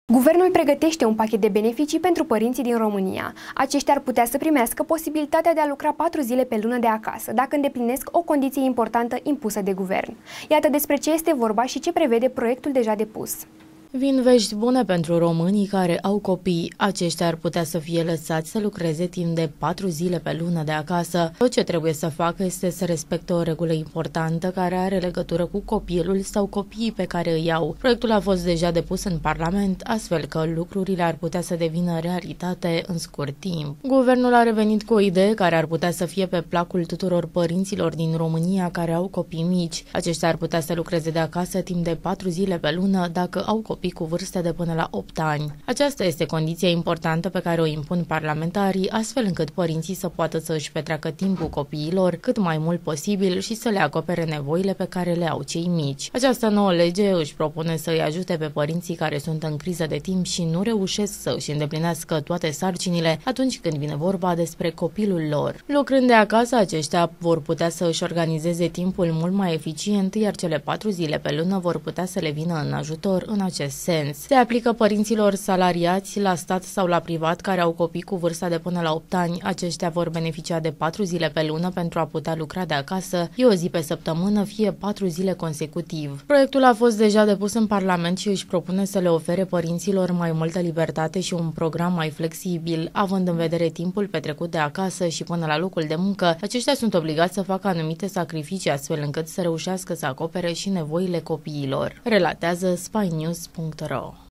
Guvernul pregătește un pachet de beneficii pentru părinții din România. Aceștia ar putea să primească posibilitatea de a lucra 4 zile pe lună de acasă, dacă îndeplinesc o condiție importantă impusă de guvern. Iată despre ce este vorba și ce prevede proiectul deja depus. Vin vești bune pentru românii care au copii. Aceștia ar putea să fie lăsați să lucreze timp de 4 zile pe lună de acasă. Tot ce trebuie să facă este să respecte o regulă importantă care are legătură cu copilul sau copiii pe care îi au. Proiectul a fost deja depus în Parlament, astfel că lucrurile ar putea să devină realitate în scurt timp. Guvernul a revenit cu o idee care ar putea să fie pe placul tuturor părinților din România care au copii mici. Aceștia ar putea să lucreze de acasă timp de 4 zile pe lună dacă au copii cu vârste de până la 8 ani. Aceasta este condiția importantă pe care o impun parlamentarii, astfel încât părinții să poată să își petreacă timpul copiilor cât mai mult posibil și să le acopere nevoile pe care le au cei mici. Această nouă lege își propune să îi ajute pe părinții care sunt în criză de timp și nu reușesc să își îndeplinească toate sarcinile atunci când vine vorba despre copilul lor. Lucrând de acasă, aceștia vor putea să își organizeze timpul mult mai eficient, iar cele 4 zile pe lună vor putea să le vină în ajutor în acest sens. Se aplică părinților salariați la stat sau la privat care au copii cu vârsta de până la 8 ani. Aceștia vor beneficia de 4 zile pe lună pentru a putea lucra de acasă, fie o zi pe săptămână, fie 4 zile consecutiv. Proiectul a fost deja depus în Parlament și își propune să le ofere părinților mai multă libertate și un program mai flexibil, având în vedere timpul petrecut de acasă și până la locul de muncă. Aceștia sunt obligați să facă anumite sacrificii astfel încât să reușească să acopere și nevoile copiilor, relatează spynews.ro.